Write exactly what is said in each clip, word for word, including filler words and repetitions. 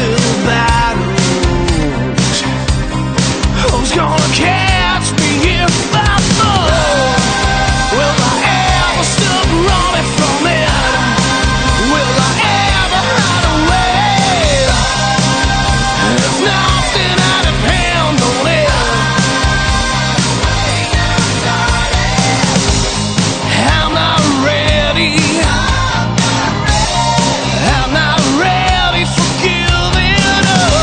little battles. Who's gonna catch me if I fall? Will I ever stop running from it? Will I ever hide away? If nothing, I depend on it. I'm not ready. I'm not ready for giving up.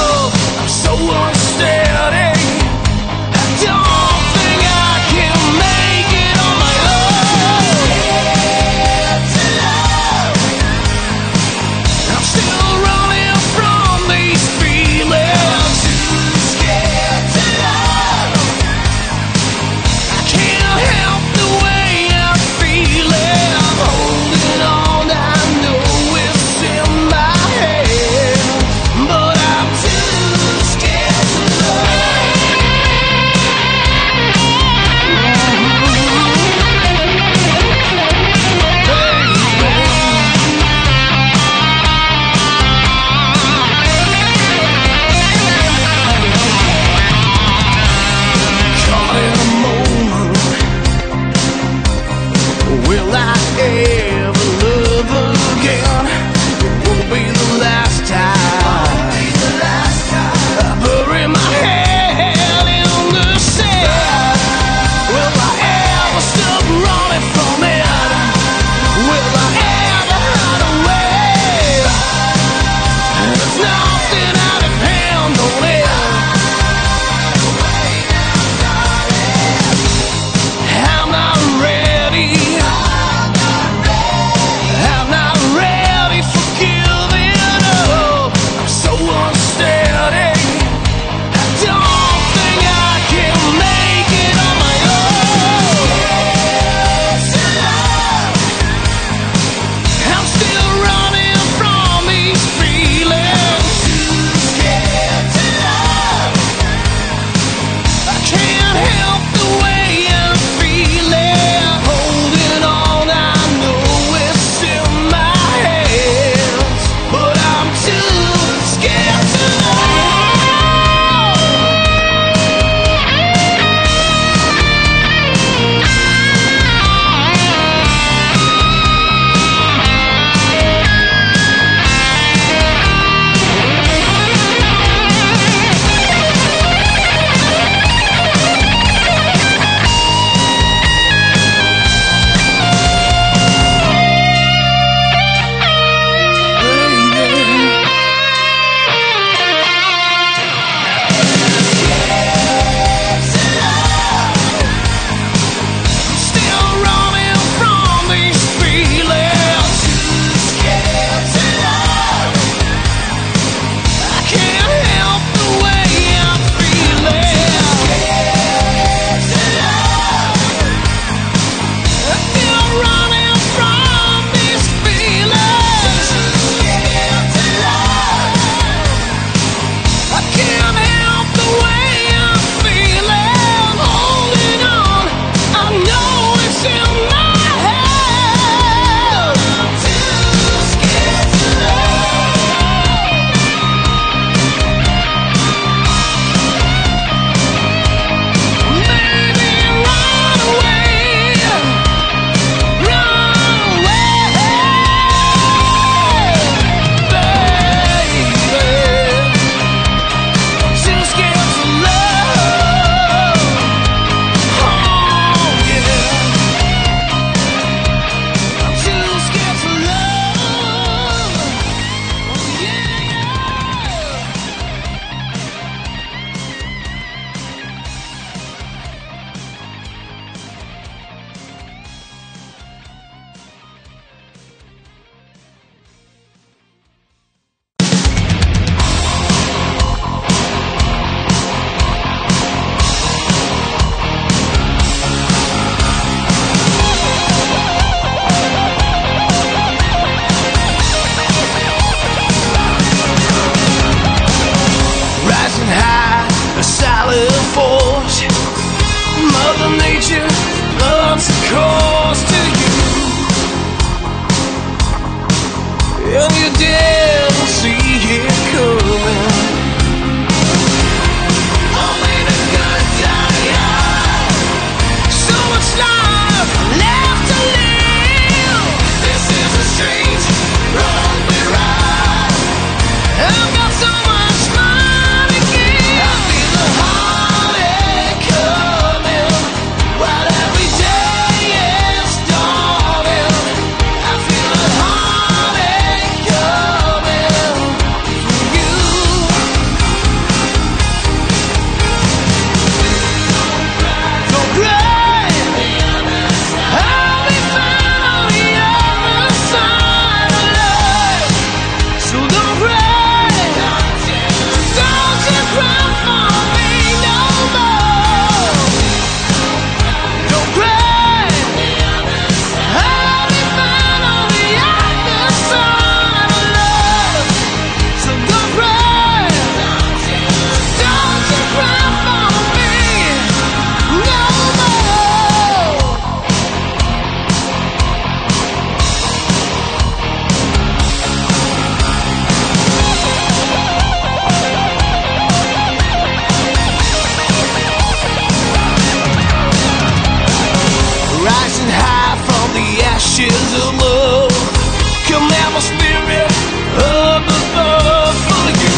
riches of love can never spirit of the love for you.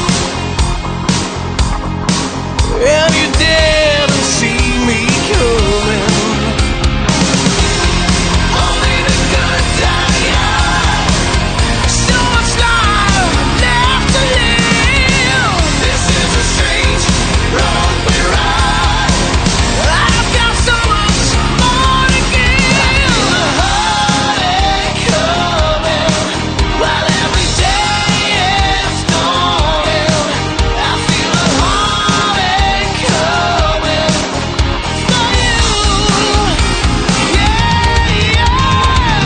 And you didn't see me coming. Only the good die young. So much life left to live. This is a strange road we ride. I've got so much more to give. I feel the heartache coming while every day is dawning. I feel the heartache coming for you. Yeah, yeah.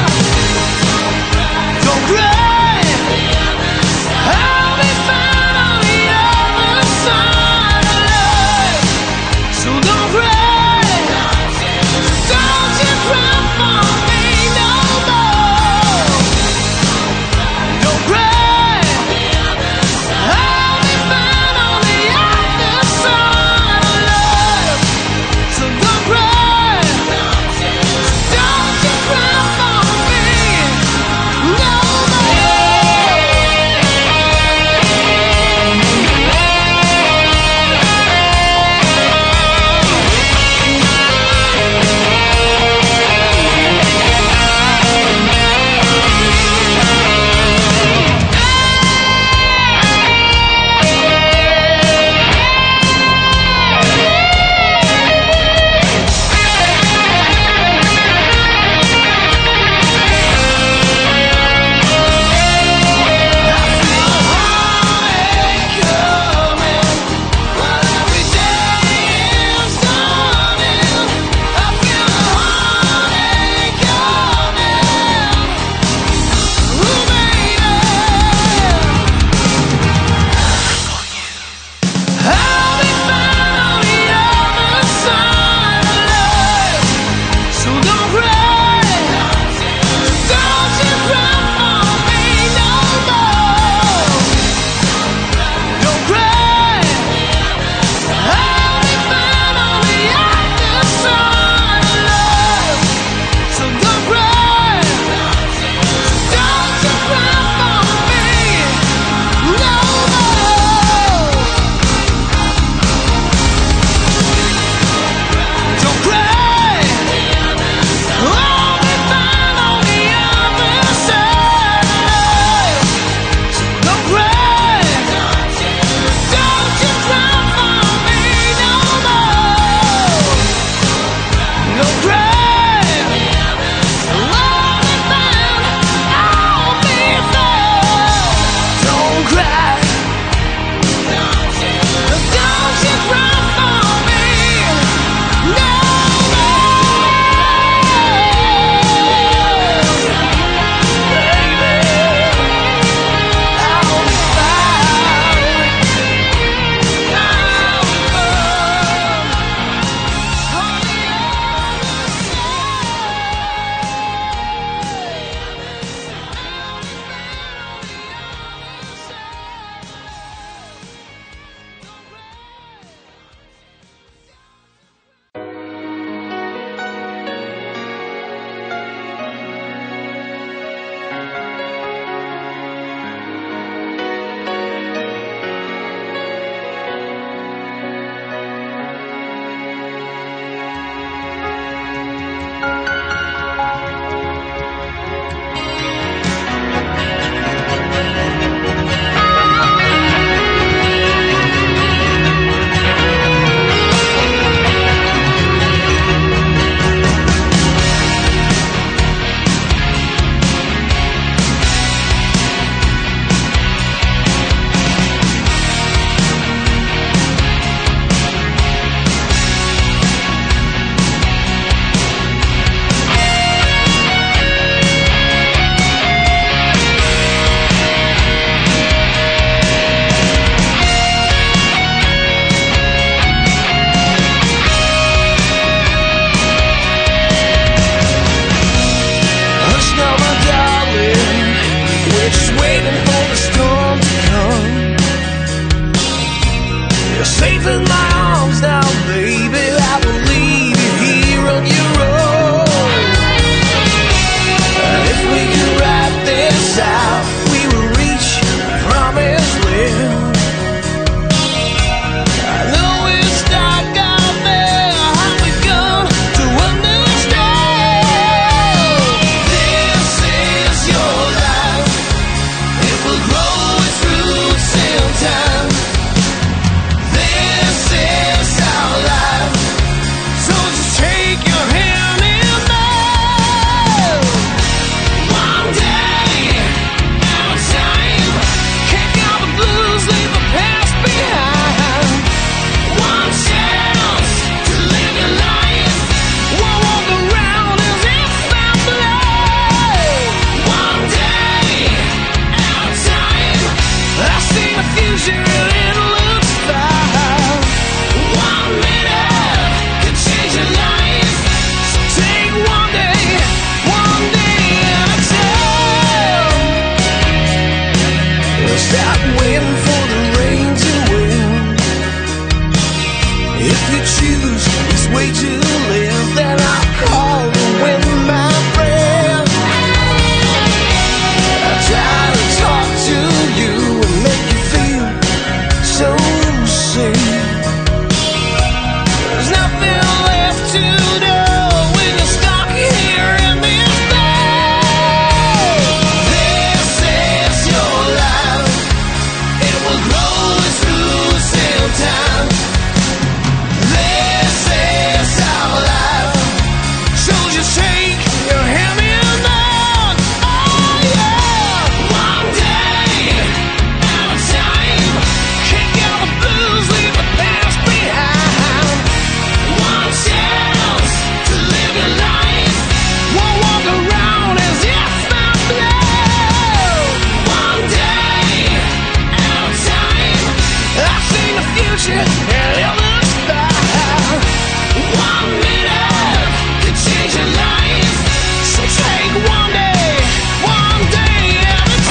Don't cry. I'll be fine on the other side of life. So don't cry. Don't you cry for me no more. Don't cry. I'll be fine on the other side of life. So don't cry. Don't you cry for me no shit and others fine. One minute could change your life, so take one day, one day at a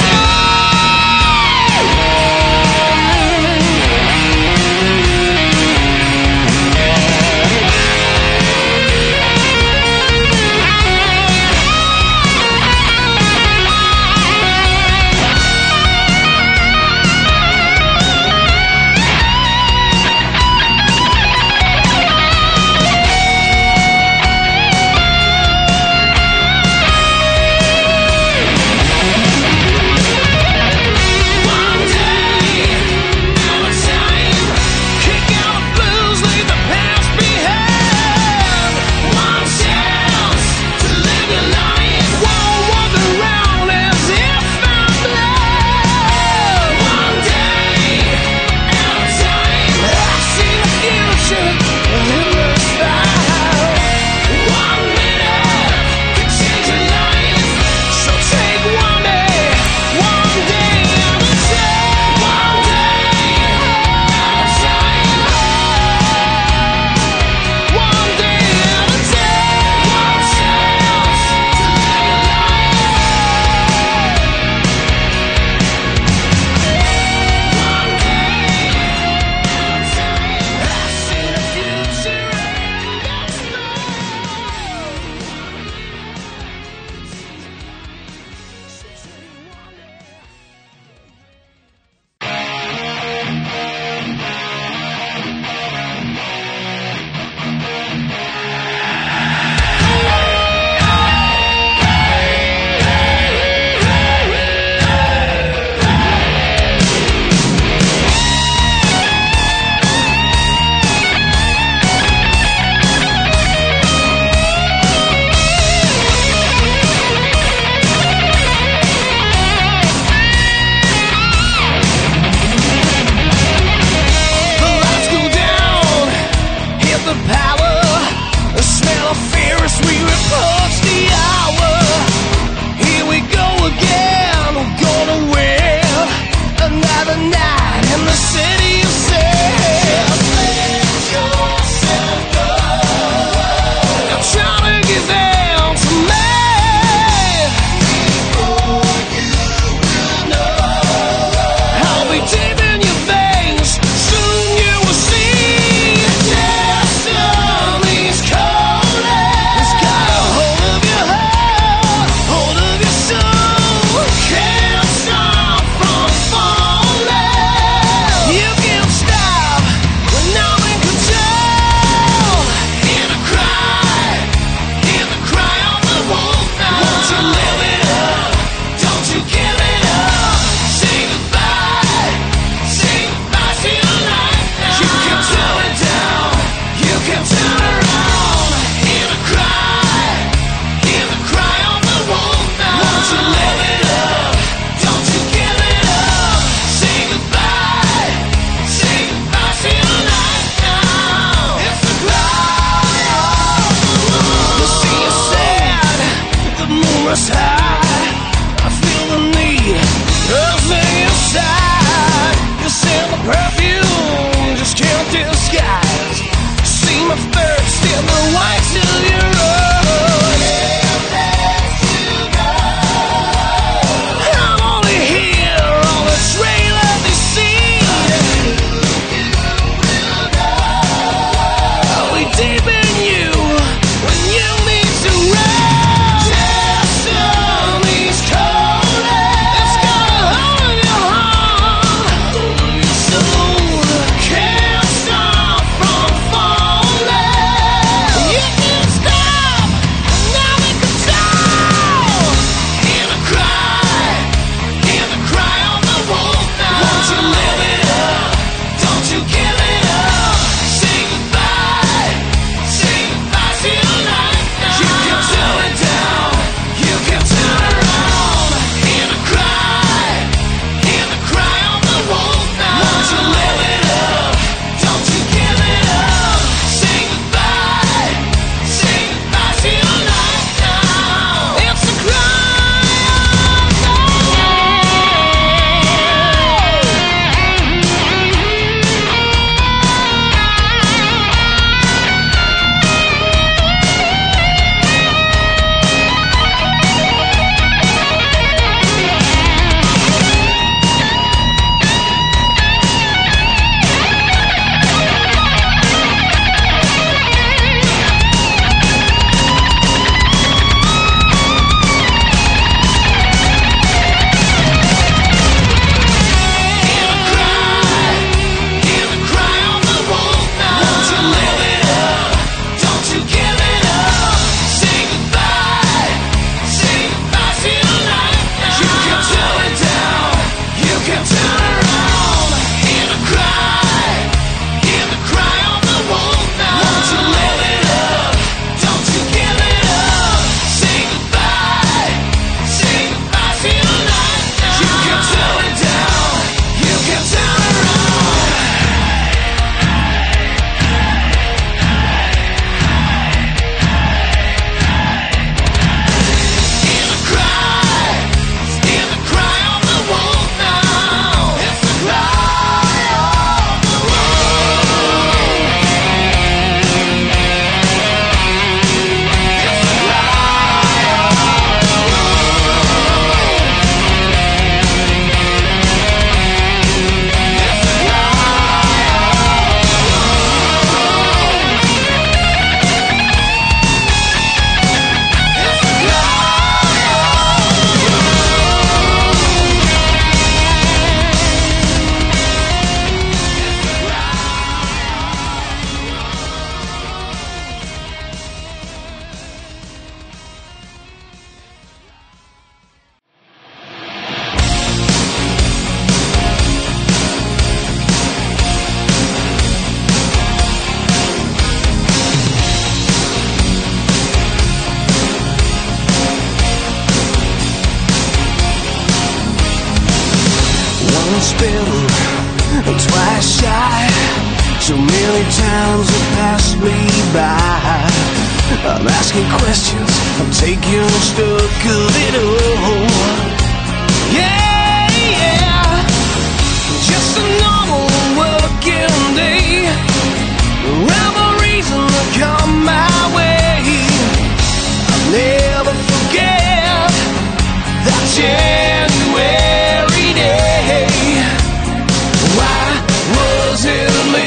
I'm twice shy. So many times have passed me by. I'm asking questions, I'm taking stock of it all. Yeah, yeah. Just a normal working day. Revelries that come my way. I'll never forget that January day. Why was it me?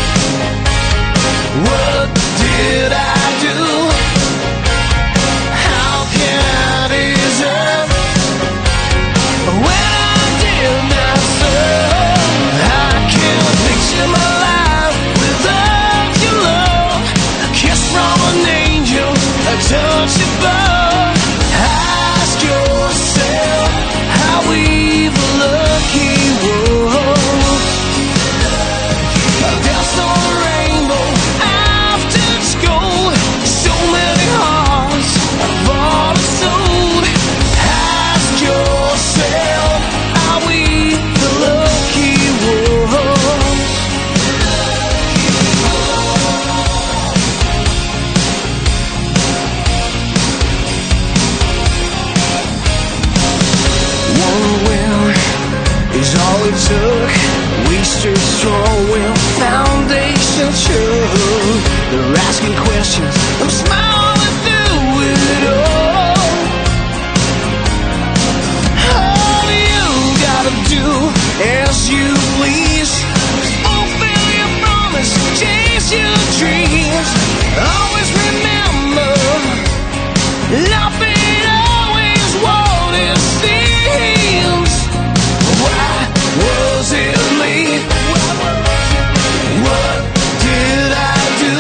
What did I do? How can I deserve when I did not serve? I can't picture my life without your love. A kiss from an angel, a touch above. Ask yourself how evil lucky was. I danced on a rainbow, I've touched gold. So many hearts I've bought and sold. Ask yourself how evil lucky was. One win is all it took. We stood strong when foundation shook. They're asking questions, I'm smiling through it all. All you gotta do as you please. Fulfill your promise, chase your dreams. Always remember, life ain't always what it seems. Why was it me? What did I do?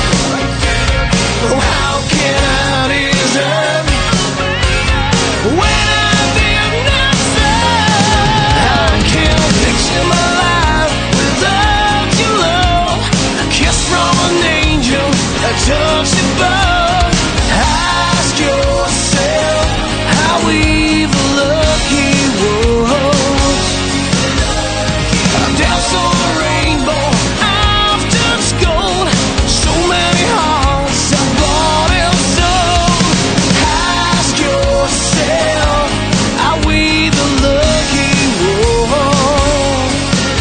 Oh, how can I deserve when I did not serve? I can't picture my life without your love. A kiss from an angel, a touch above. Ask yourself how evil lucky was. I've danced on a rainbow, I've touched gold. So many hearts I've bought and sold. Ask yourself how evil lucky was.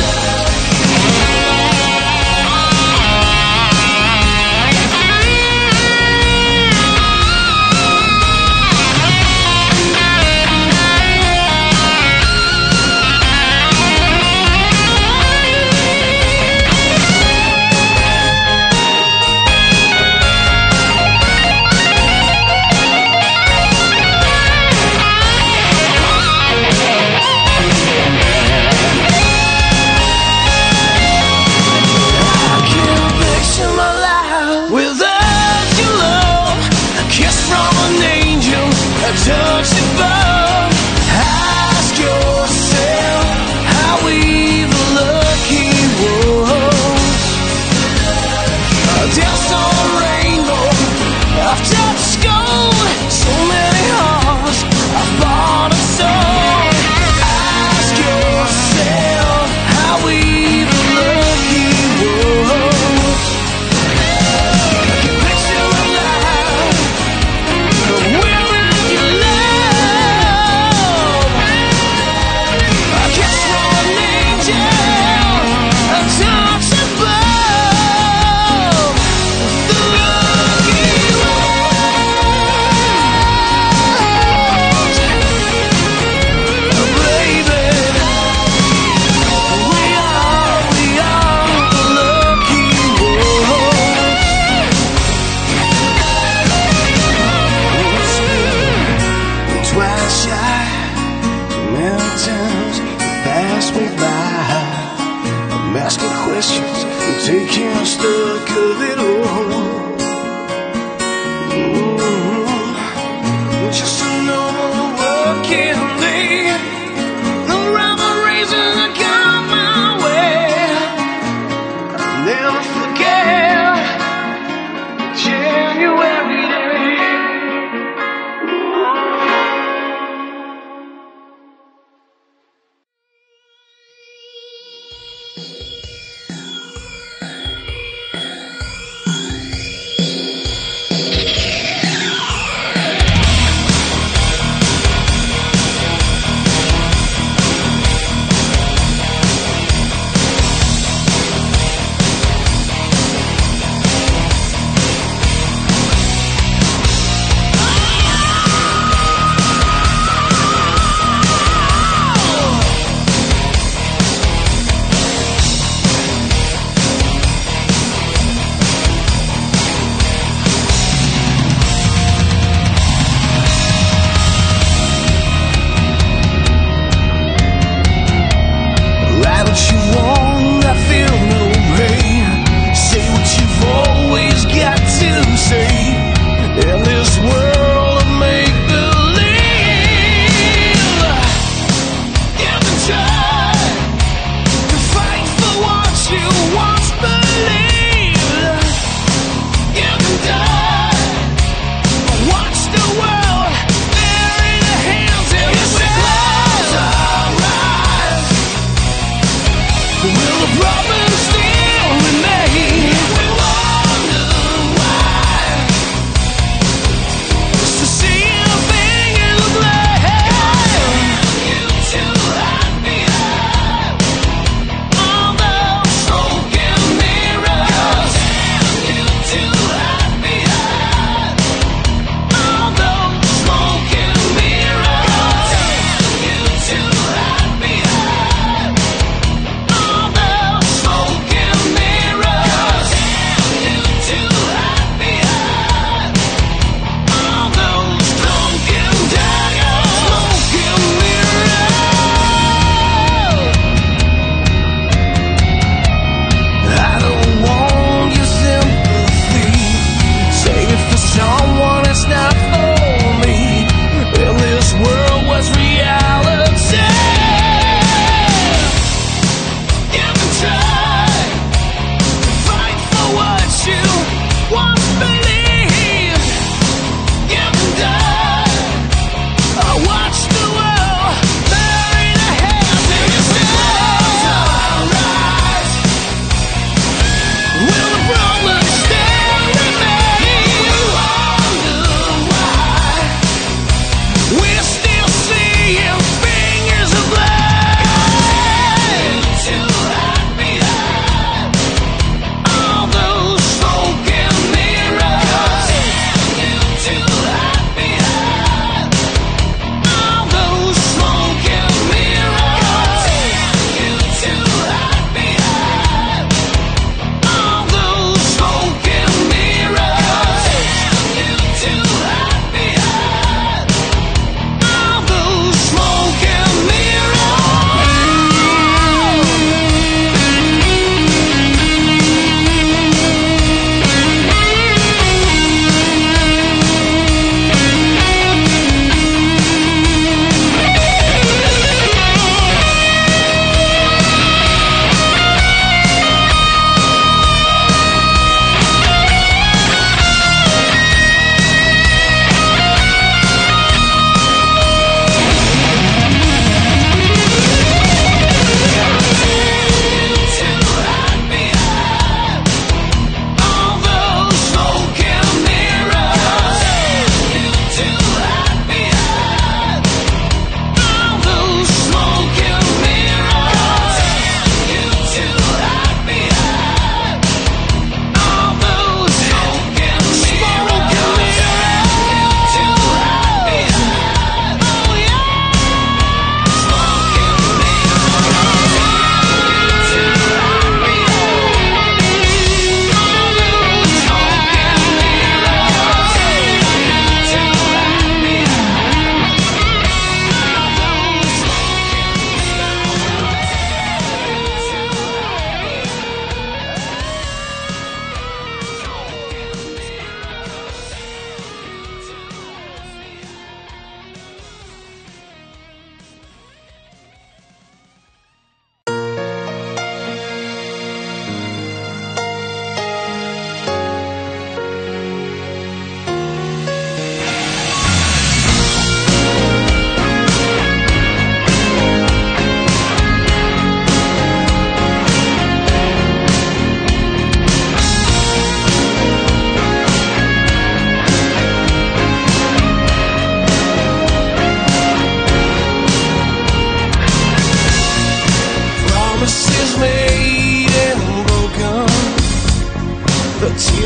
I can't picture my life without your love. A kiss from an angel, a touch above. Ask yourself how evil lucky was. I danced on a rainbow, I've touched gold. So many hearts I've bought and sold. Ask yourself how evil lucky was. I can picture my life without your love. A kiss from an angel, a touch above. The lucky ones. Baby, we are, we are the lucky ones. Twice shy, too many times passed me by. I'm asking questions, I'm taking stock of it all. Mm, Just a normal working day. No rhyme or reason to come my way. I'll never forget January day.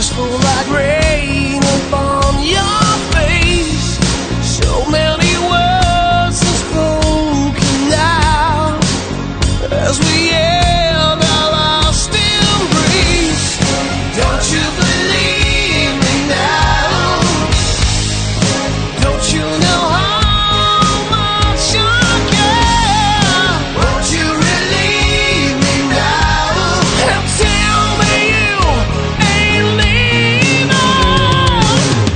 tears fall like rain upon your face. So many words unspoken now as we end our last embrace. Don't you believe me now? Don't you know how much I care? Won't you relieve me now and tell me you ain't leaving?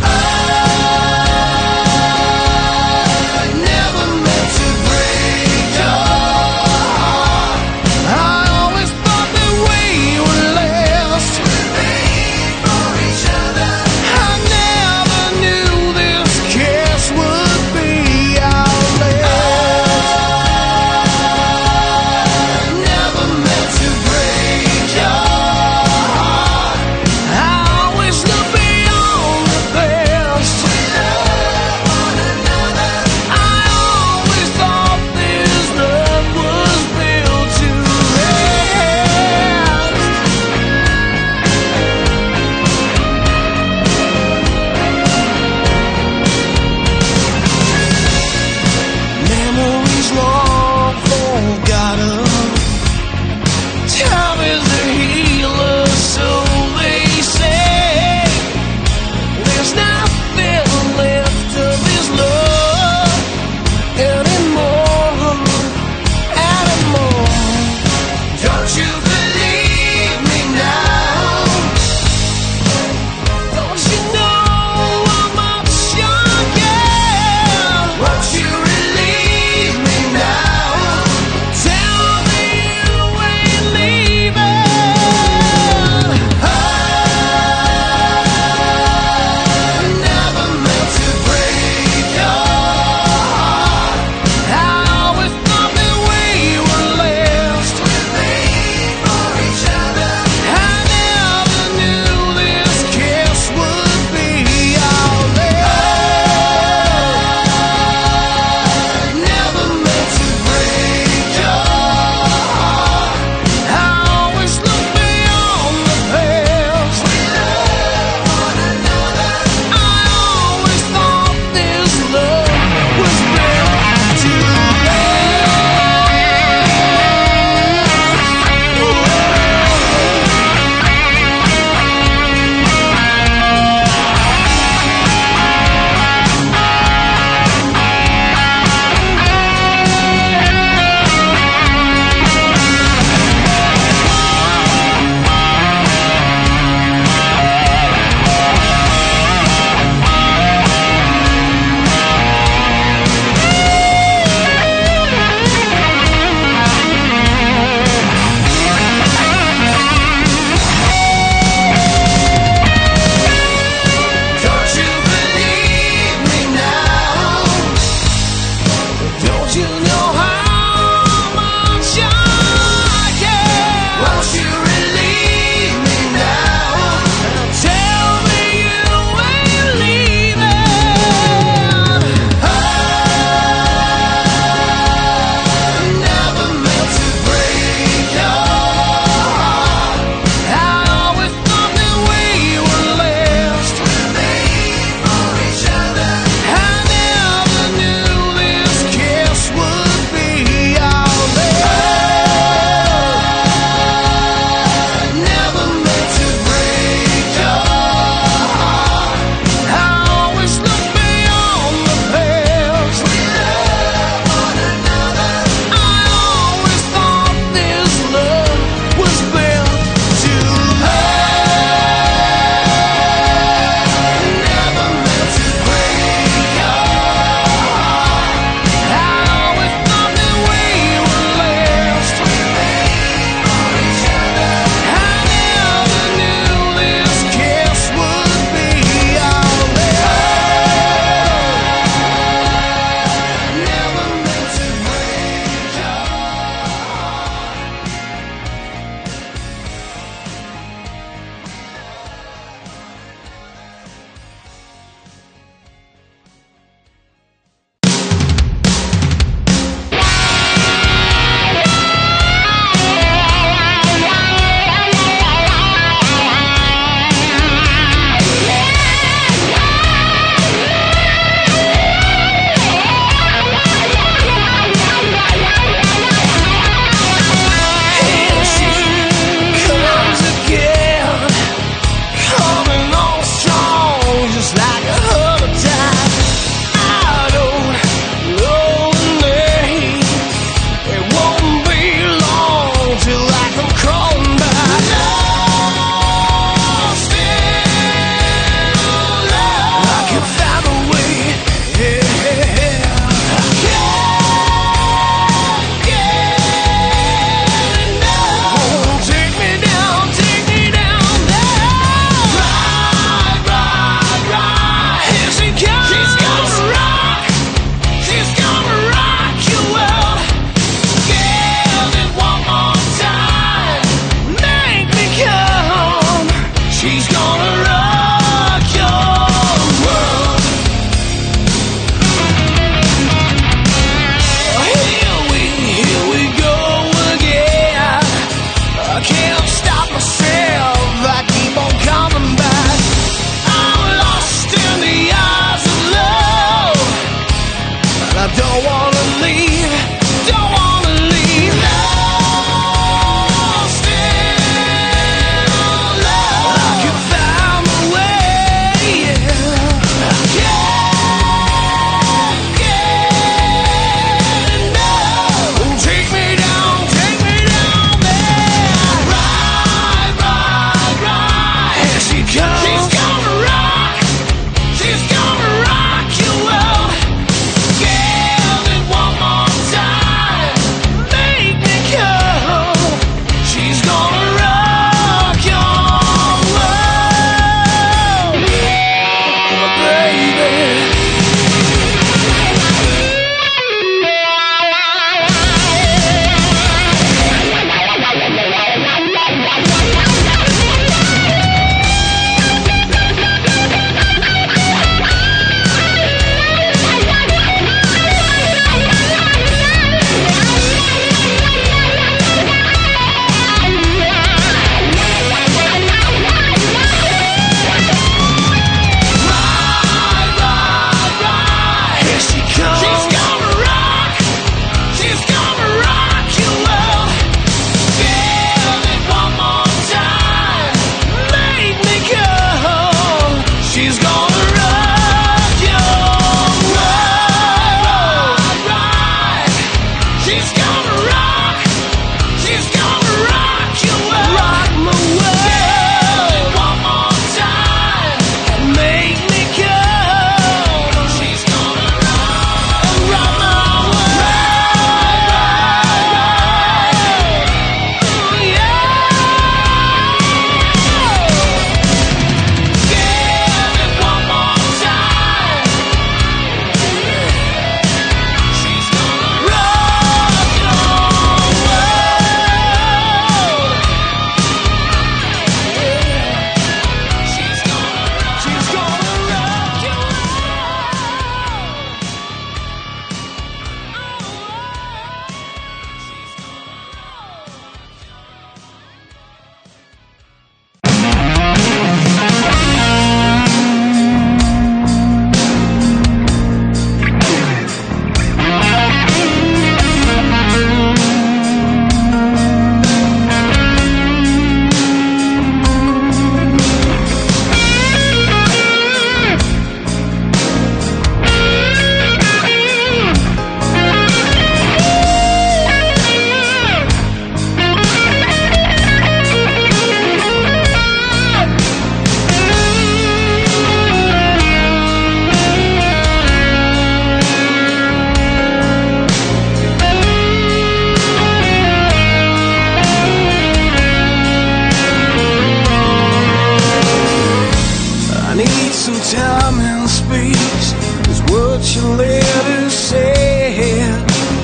and time and space is what your letter said.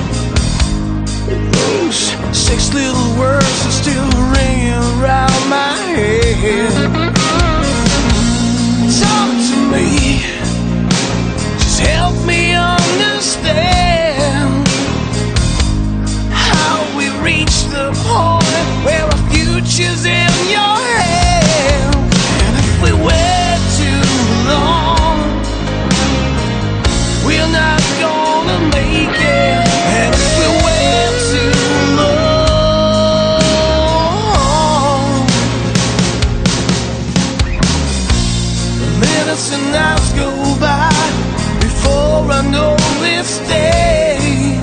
Those six little words are still ringing around my head. Talk to me, just help me understand how we reach the point where our future's in your hand. And if we wait too long, we're not gonna make it. And if we wait too long, the minutes and hours go by before I know it's day.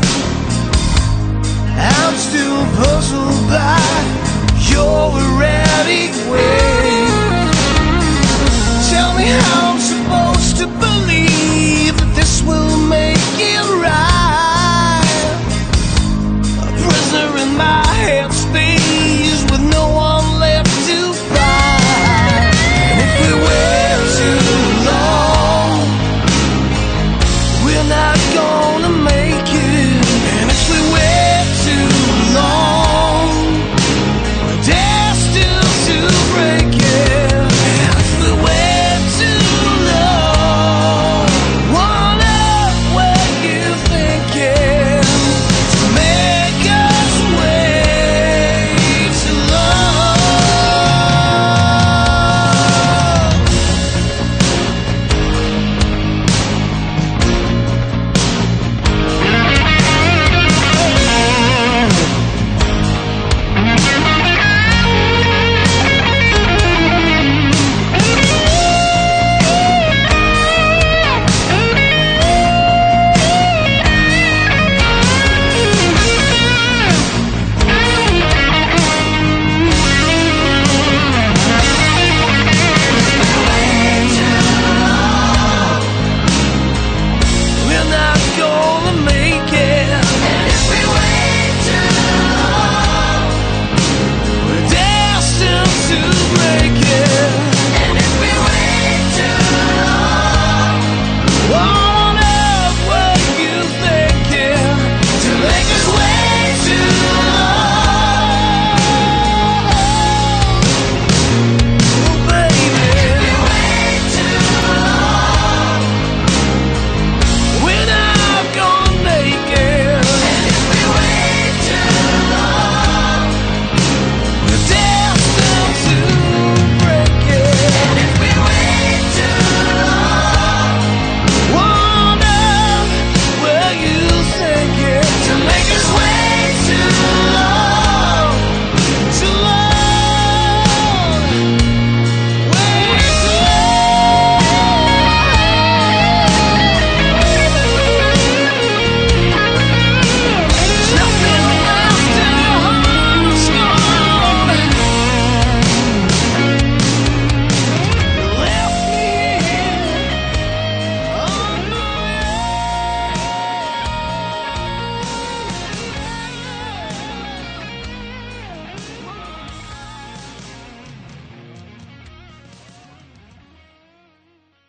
I'm still puzzled by your erratic ways. Tell me how I'm supposed to believe that this will make it right. A prisoner in my headspace with no one left to fight. And if we wait too long, we're not gonna make it. And if we wait too long, we're destined to break it. And if we wait too long, wonder what you're thinking to make us wait too long. We're not gonna make it. And if we wait too long, we're destined to break it.